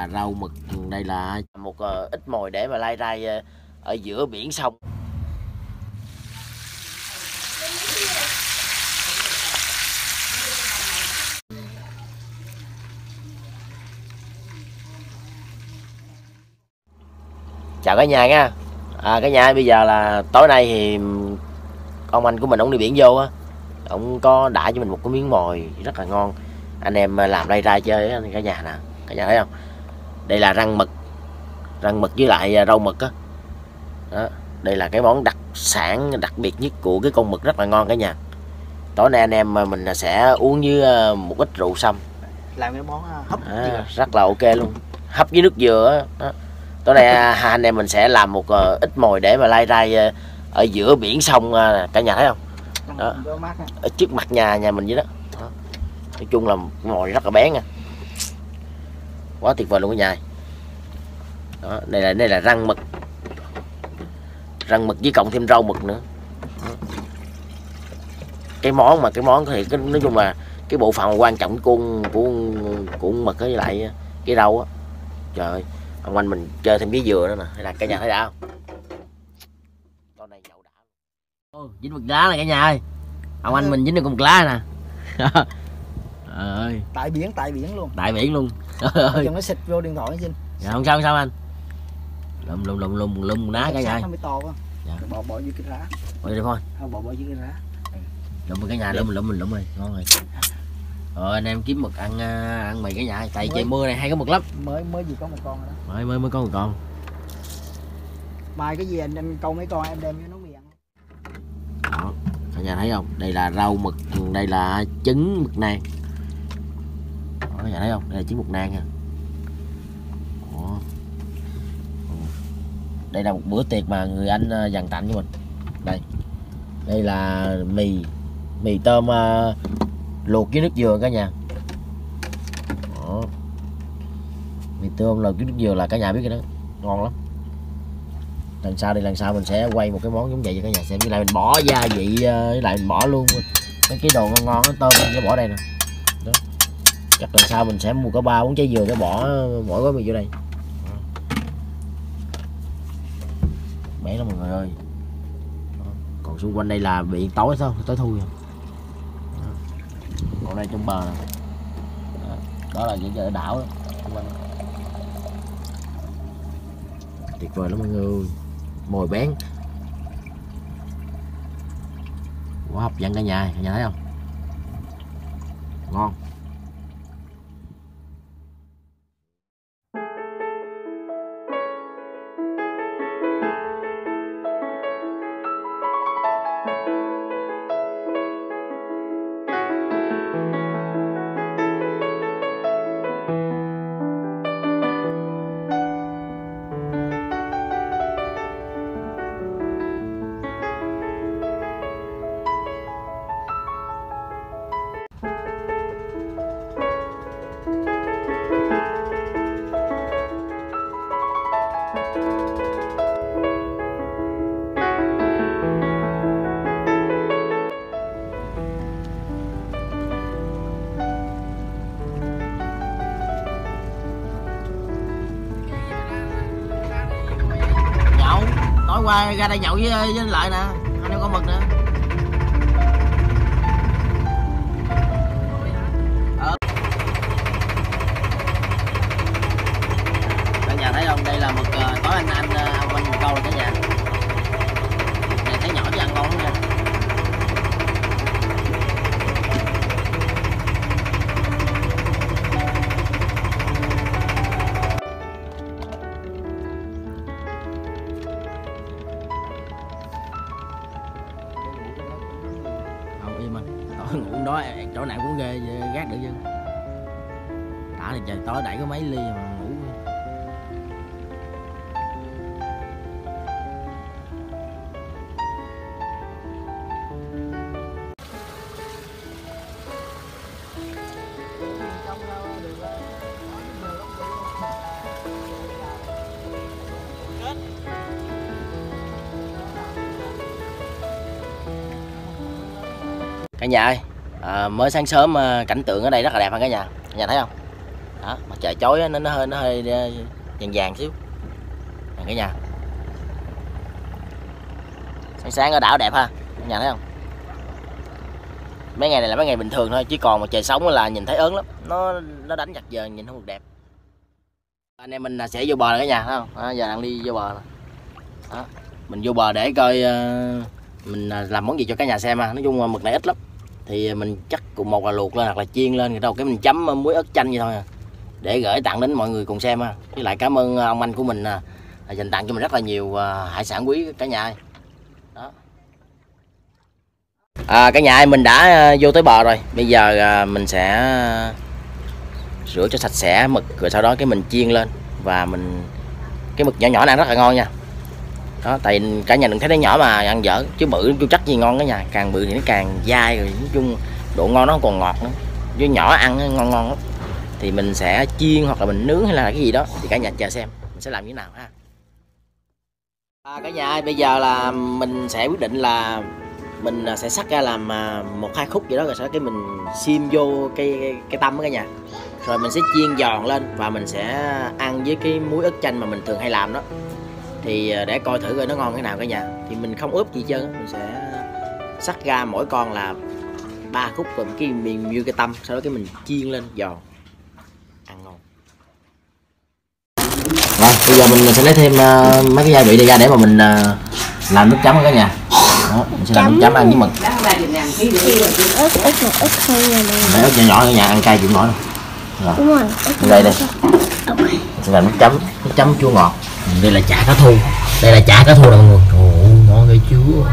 là rau mực, đây là một ít mồi để mà lai rai ở giữa biển sông. Chào cả nhà nha. Cả nhà bây giờ là tối nay thì ông anh của mình ông đi biển vô á, ông có đãi cho mình một cái miếng mồi rất là ngon. Anh em làm đây ra chơi á cả nhà nè, cả nhà thấy không? Đây là rang mực với lại rau mực á. Đó, đây là cái món đặc sản đặc biệt nhất của cái con mực, rất là ngon cả nhà. Tối nay anh em mình sẽ uống với một ít rượu sâm. Làm cái món hấp rất là ok luôn, hấp với nước dừa á. Tối nay anh em mình sẽ làm một ít mồi để mà lai rai ở giữa biển sông, cả nhà thấy không? Đó, ở trước mặt nhà mình vậy đó. Đó, nói chung là mồi rất là bén nha, quá tuyệt vời luôn cả nhà. Đó, đây là rang mực với cộng thêm rau mực nữa. Đó. Cái món thì nói chung là cái bộ phận quan trọng của con mực với lại cái rau á. Trời ơi, ông anh mình chơi thêm cái dừa nữa nè, hay là cả nhà thấy đã không? Con này nhậu đã. Dính mực lá này cả nhà ơi. Ông anh mình dính được con mực lá nè. Ơi. Tại biển luôn. Tại biển luôn. Nó xịt vô điện thoại chứ. Dạ, không sao anh. Lùm ná cả nhà ơi. Nó mới to quá. Dạ. Bỏ dưới cái lá. Bỏ đi thôi. Bỏ dưới cái lá. Lùm cả nhà, lùm ơi, ngon rồi. Rồi anh em kiếm mực ăn mì cả nhà, tại trời mưa này hay có mực lắm. Mới vừa có một con rồi đó. Mới có một con. Mai cái gì anh câu mấy con em đem cho nó mì ăn. Đó, cả nhà thấy không? Đây là rau mực, đây là trứng mực nang. Đó, cả nhà thấy không? Đây là trứng mực nang nha. Đó. Đây là một bữa tiệc mà người anh dành tặng cho mình. Đây là mì tôm luộc với nước dừa cả nhà. Đó. Mì tôm luộc với nước dừa là cả nhà biết cái đó, ngon lắm. Lần sau mình sẽ quay một cái món giống vậy cho cả nhà xem, với lại mình bỏ gia vị, với lại mình bỏ luôn mấy cái đồ ngon nó tôm cái bỏ đây nè. Đó, chắc lần sau mình sẽ mua có 3-4 trái dừa cái bỏ mỗi gói mì vô đây. Bé lắm mọi người ơi. Đó. Còn xung quanh đây là biển tối thôi, tối thui rồi. Còn đây trong bờ nè. Đó là những cái đảo đó. Tuyệt vời lắm mọi người, mồi bén quá hấp dẫn cả nhà thấy không? Ngon. Tối qua ra đây nhậu với lại nè, anh em có mực nữa. Cả nhà thấy không? Đây là mực tối anh câu rồi cả nhà. Này thấy nhỏ chứ ăn ngon lắm nha. Ngủ đó chỗ nào cũng ghê gác được chứ. Đã thì trời tối đẩy có mấy ly mà ngủ. Cả nhà ơi, mới sáng sớm cảnh tượng ở đây rất là đẹp ha cả nhà thấy không? Đó, mặt trời chói á, nó hơi vàng vàng xíu nè cả nhà. Sáng sáng ở đảo đẹp ha cả nhà thấy không? Mấy ngày này là mấy ngày bình thường thôi, chứ còn mà trời sóng là nhìn thấy ớn lắm, nó đánh chặt giờ nhìn không được đẹp. Anh em mình sẽ vô bờ rồi cả nhà thấy không? Đó, giờ đang đi vô bờ. Đó, mình vô bờ để coi mình làm món gì cho cả nhà xem ha. Nói chung mực này ít lắm thì mình chắc cùng một là luộc lên hoặc là chiên lên, rồi đâu cái mình chấm muối ớt chanh vậy thôi à, để gửi tặng đến mọi người cùng xem ha. Với lại cảm ơn ông anh của mình dành tặng cho mình rất là nhiều hải sản quý cả nhà ơi. Đó. Cả nhà ơi, mình đã vô tới bờ rồi. Bây giờ mình sẽ rửa cho sạch sẽ mực, rồi sau đó cái mình chiên lên. Và cái mực nhỏ nhỏ này ăn rất là ngon nha. Đó, tại cả nhà đừng thấy nó nhỏ mà ăn dở, chứ bự chú chắc gì ngon cả nhà. Càng bự thì nó càng dai, rồi nói chung độ ngon nó còn ngọt nữa. Chứ nhỏ ăn nó ngon ngon lắm. Thì mình sẽ chiên hoặc là mình nướng hay là cái gì đó, thì cả nhà chờ xem mình sẽ làm như thế nào ha. Cả nhà ơi, bây giờ là mình sẽ quyết định là mình sẽ cắt ra làm 1-2 khúc vậy đó, rồi sau đó cái mình xiêm vô cái tâm cả nhà, rồi mình sẽ chiên giòn lên và mình sẽ ăn với cái muối ớt chanh mà mình thường hay làm đó. Thì để coi thử coi nó ngon cái nào cả nhà. Thì mình không ướp gì hết trơn, mình sẽ cắt ra mỗi con là 3 khúc, rồi cái mình như cái tâm, sau đó cái mình chiên lên giòn ăn ngon. Rồi bây giờ mình sẽ lấy thêm mấy cái gia vị này ra để mà mình làm nước chấm cả nhà. Đó, mình sẽ làm nước chấm ăn với mực. Ớt thôi nha mẹ. Mấy ớt nhỏ nhỏ ở nhà ăn cay chịu nổi. Rồi. Đúng rồi. Đây mình sẽ làm nước chấm chua ngọt. Đây là chả cá thu. Đây là chả cá thu nè mọi người. Ồ, ngon ghê chưa.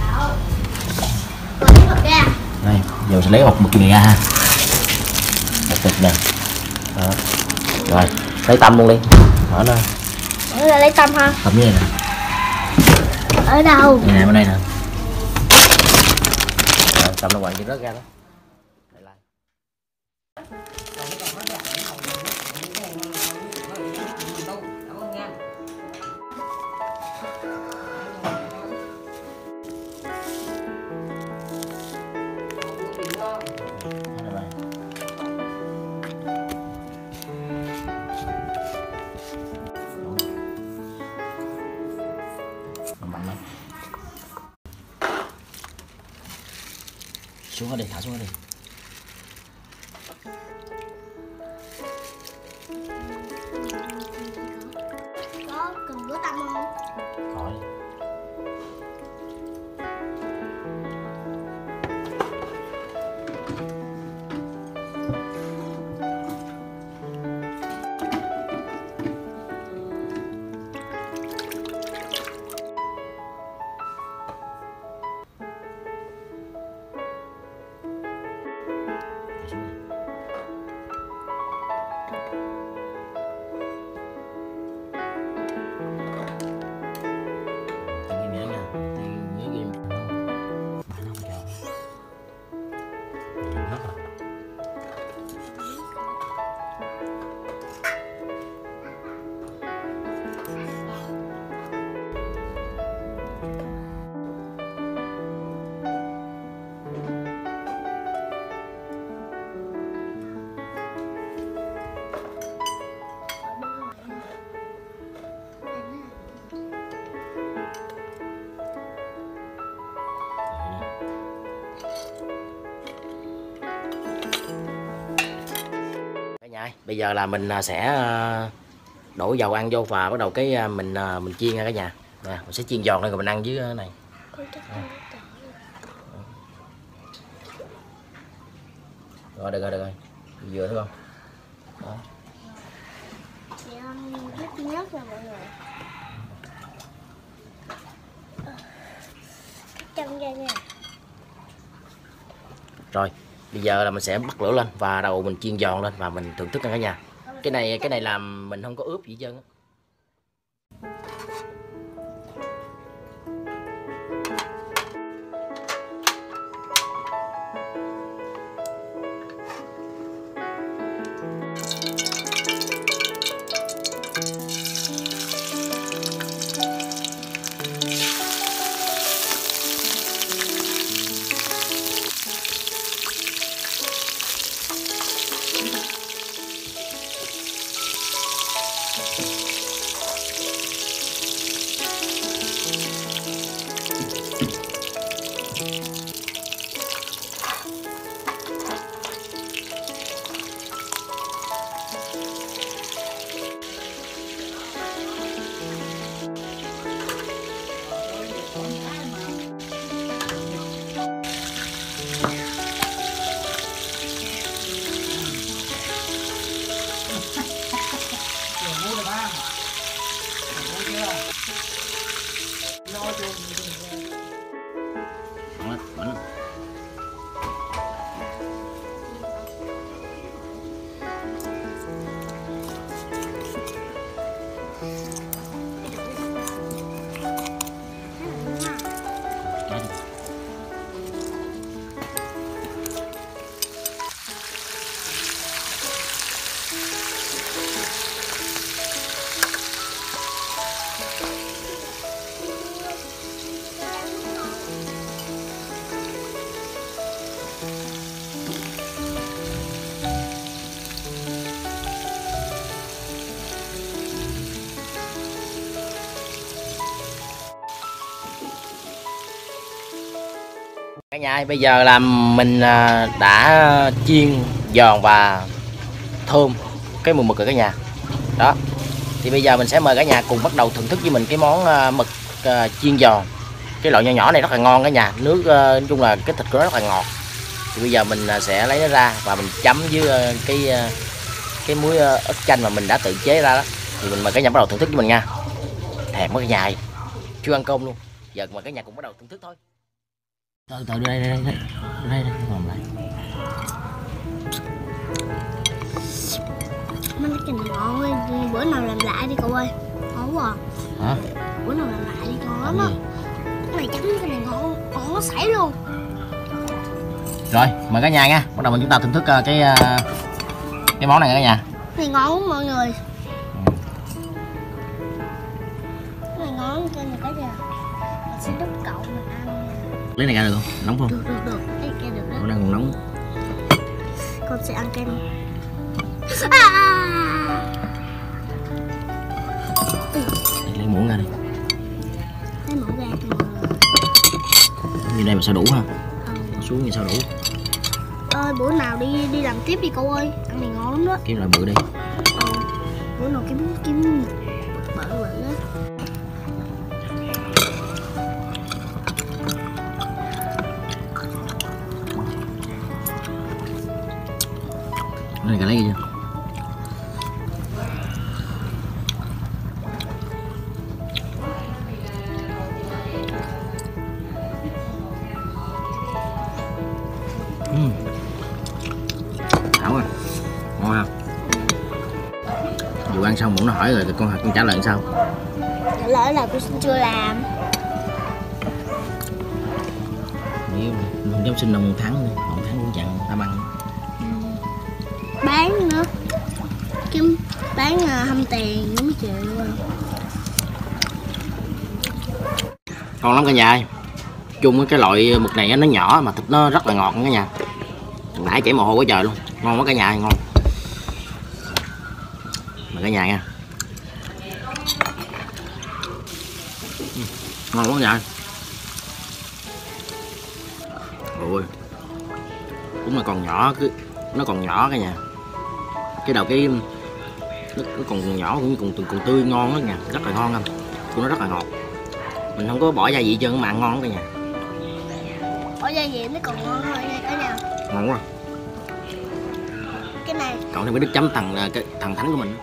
Đây, giờ sẽ lấy một mực này ra ha. Một thịt nè. Đó. Rồi, lấy tâm luôn đi. Mở nó. Ở đây lấy tâm ha. Tâm như này nè. Ở đâu? Đây nè, bên đây nè. Rồi, tâm nó quậy cho rớt ra đó. Đây lại. Xuống hết đi, thả xuống hết đi. Có cần rửa tâm không? Rồi. Bây giờ là mình sẽ đổ dầu ăn vô và bắt đầu cái mình chiên ra cả nhà. Nè, mình sẽ chiên giòn lên rồi mình ăn với cái này. Rồi được rồi. Vừa thấy không? Đó. Chị ăn rất nhớt nha mọi người. Chân ra nha. Rồi, bây giờ là mình sẽ bắt lửa lên và đầu mình chiên giòn lên và mình thưởng thức cả nhà. Cái này làm mình không có ướp gì hết trơn á. nhà, bây giờ là mình đã chiên giòn và thơm cái mùi mực ở cả nhà. Đó. Thì bây giờ mình sẽ mời cả nhà cùng bắt đầu thưởng thức với mình cái món mực chiên giòn. Cái loại nhỏ nhỏ này rất là ngon cả nhà. Nước nói chung là cái thịt của nó rất là ngọt. Thì bây giờ mình sẽ lấy nó ra và mình chấm với cái muối ớt chanh mà mình đã tự chế ra đó. Thì mình mời cả nhà bắt đầu thưởng thức với mình nha. Thèm quá cả nhà, chưa ăn cơm luôn. Giờ mời cả nhà cùng bắt đầu thưởng thức thôi. Từ từ đây làm lại. Mấy cái này ngon ơi, bữa nào làm lại đi cậu ơi. Ngon quá à. Hả? Bữa nào làm lại đi, ngon lắm á. Cái này chấm cái này ngon, ngon nó sảy luôn. Rồi, mời cả nhà nha. Bắt đầu chúng ta thưởng thức cái món này cả nhà. Cái này ngon lắm mọi người. Cái này ngon cho người cả nhà. Mình sẽ đút cậu mình ăn. Lấy này ra được không? Nóng không? Được. Lấy cái được đó. Nó đang còn nóng. Con sẽ ăn cái này. Lấy muỗng ra đi. Lấy muỗng ra cho mọi người. Như đây mà sao đủ ha? Xuống như sao đủ? Ơi bữa nào đi làm tiếp đi cậu ơi, ăn này ngon lắm đó. Kiếm loại bự đi. Bữa nào kiếm bự đó. Cái này cả lấy chưa? Thảo à, ngon không? Dù ăn xong muỗng nó hỏi rồi thì con trả lời làm sao? Trả lời là tôi chưa làm. Nếu giáo sinh đâu một tháng cũng chẳng ta ăn. Bán nữa, kiếm bán hâm tiền mấy triệu luôn. Ngon lắm cả nhà ơi. Chung với cái loại mực này nó nhỏ mà thịt nó rất là ngọt cả nhà. Nãy chảy mồ hôi quá trời luôn. Ngon quá cả nhà, ngon. Mời cả nhà nha. Ngon quá cả nhà. Ôi. Cũng là còn nhỏ, nó còn nhỏ cả nhà. Cái đầu cái nó còn nhỏ cũng còn tươi ngon đó nha, rất là ngon anh. Của nó rất là ngọt. Mình không có bỏ gia vị trơn mà ăn ngon cả nhà. Bỏ gia vị nó còn ngon hơn nha cả nhà. Ngon quá. Cái này Cộng thêm cái nước chấm thằng thánh của mình.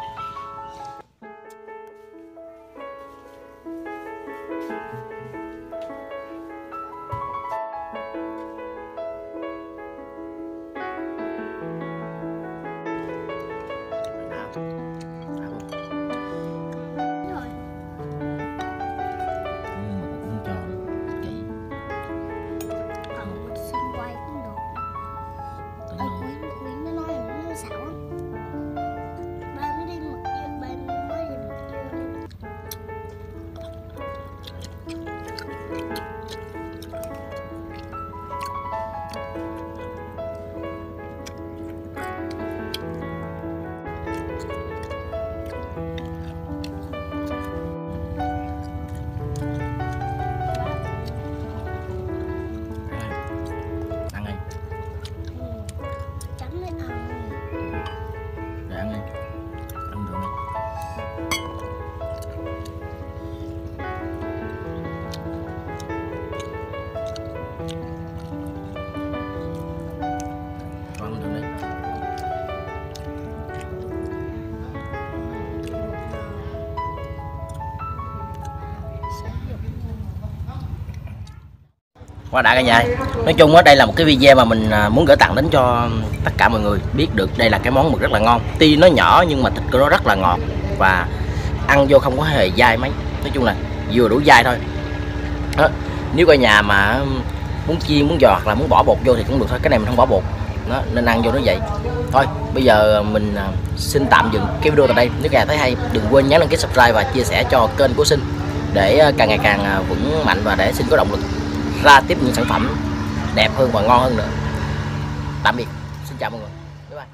Quá đã cả nhà. Nói chung á đây là một cái video mà mình muốn gửi tặng đến cho tất cả mọi người biết được đây là cái món mực rất là ngon. Tuy nó nhỏ nhưng mà thịt của nó rất là ngọt và ăn vô không có hề dai mấy. Nói chung là vừa đủ dai thôi. Đó. Nếu cả nhà mà muốn chiên, muốn giò hoặc là muốn bỏ bột vô thì cũng được thôi. Cái này mình không bỏ bột. Đó, nên ăn vô nó vậy. Thôi, bây giờ mình xin tạm dừng cái video tại đây. Nếu cả nhà thấy hay, đừng quên nhấn đăng ký subscribe và chia sẻ cho kênh của Sinh để càng ngày càng vững mạnh và để Sinh có động lực ra tiếp những sản phẩm đẹp hơn và ngon hơn nữa. Tạm biệt, xin chào mọi người, bye bye.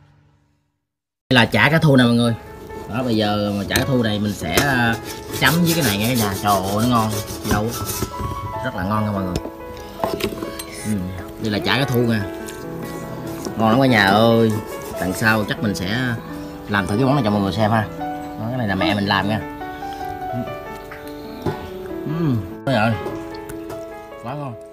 Đây là chả cá thu nè mọi người. Đó, bây giờ mà chả cá thu này mình sẽ chấm với cái này nghe cả nhà. Trời ơi nó ngon đâu, rất là ngon nha mọi người. Đây là chả cá thu nha, ngon lắm cả nhà ơi. Lần sau chắc mình sẽ làm thử cái món này cho mọi người xem ha. Đó, cái này là mẹ mình làm nha. Rồi quá ngon.